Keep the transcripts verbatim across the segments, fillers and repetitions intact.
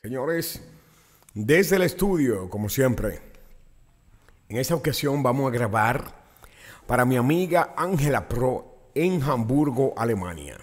Señores, desde el estudio, como siempre, en esta ocasión vamos a grabar para mi amiga Ángela Pro en Hamburgo, Alemania.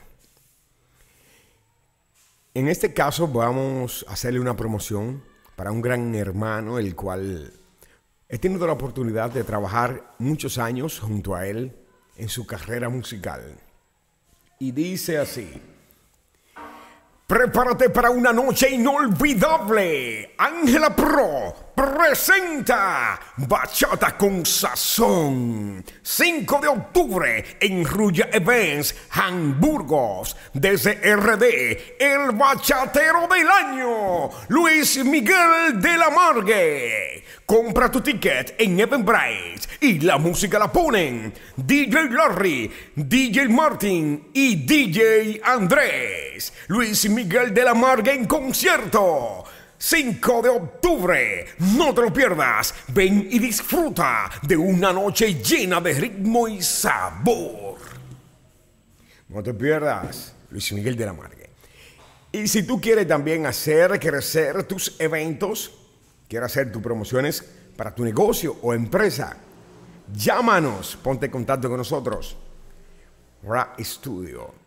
En este caso vamos a hacerle una promoción para un gran hermano, el cual he tenido la oportunidad de trabajar muchos años junto a él en su carrera musical. Y dice así: prepárate para una noche inolvidable. Ángela Pro presenta Bachata con Sazón. cinco de octubre en Ruya Events, Hamburgos. Desde R D, el bachatero del año, Luis Miguel de la Margue. Compra tu ticket en Eventbrite y la música la ponen D J Larry, D J Martin y D J Andrés. Luis Miguel de la Margue en concierto. cinco de octubre, no te lo pierdas. Ven y disfruta de una noche llena de ritmo y sabor. No te pierdas, Luis Miguel de la Margue. Y si tú quieres también hacer crecer tus eventos, quieres hacer tus promociones para tu negocio o empresa, llámanos, ponte en contacto con nosotros. Ra Studio.